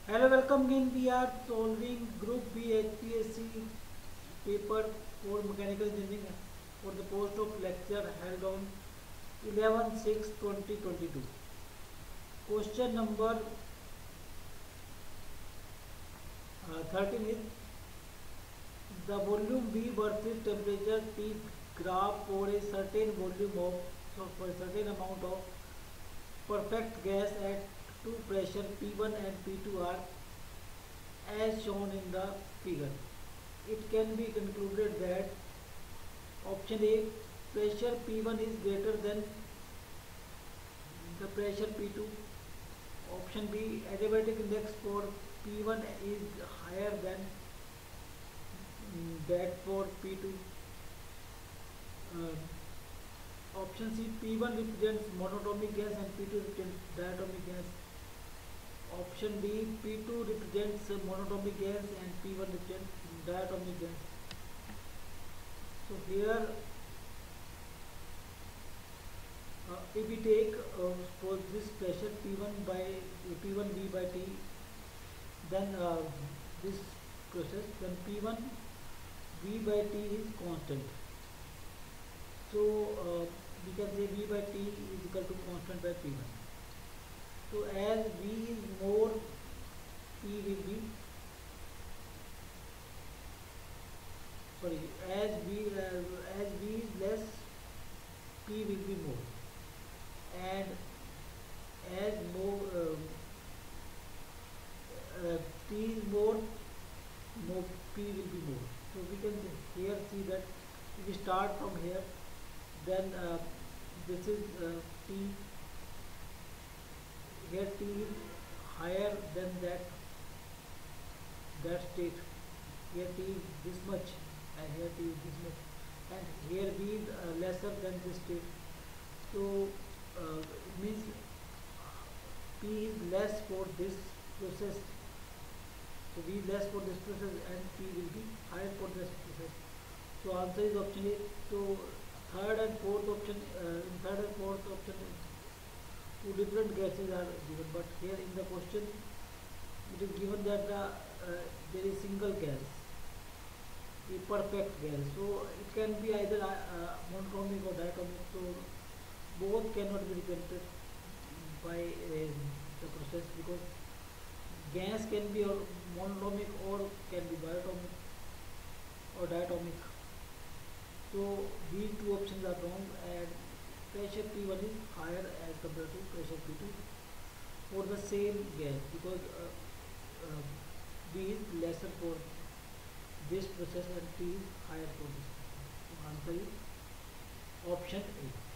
Hello, welcome again. We are solving Group B HPSC paper for mechanical engineering for the post of lecture held on 11/6/2022. Question number 13 is the volume V versus temperature T graph for a certain volume of for a certain amount of perfect gas at two pressure P1 and P2 are as shown in the figure. It can be concluded that option A, pressure P1 is greater than the pressure P2. Option B, adiabatic index for P1 is higher than that for P2. Option C, P1 represents monatomic gas and P2 represents diatomic gas. Option D, P2 represents monatomic gas and P1 represents diatomic gas. So here, if we take for this pressure P1V by T, then this process, then P1V by T is constant. So we can say V by T is equal to constant by P1. So as V is more, P will be as V is less, P will be more, and as T is more, P will be more. So we can here see that if we start from here, then this is T. Here T is higher than that state. Here T is this much, and here T is this much, and here V is lesser than this state. So it means P is less for this process. So V is less for this process, and P will be higher for this process. So answer is option A. So third and fourth option, two different gases are given, but here in the question it is given that there is single gas, a perfect gas. So it can be either monatomic or diatomic. So both cannot be represented by the process, because gas can be monatomic or can be biatomic or diatomic. So these two options are wrong, and pressure P1 is higher as compared to pressure P2 for the same gas, because V is lesser for this process and T is higher for this process. So answer is option A.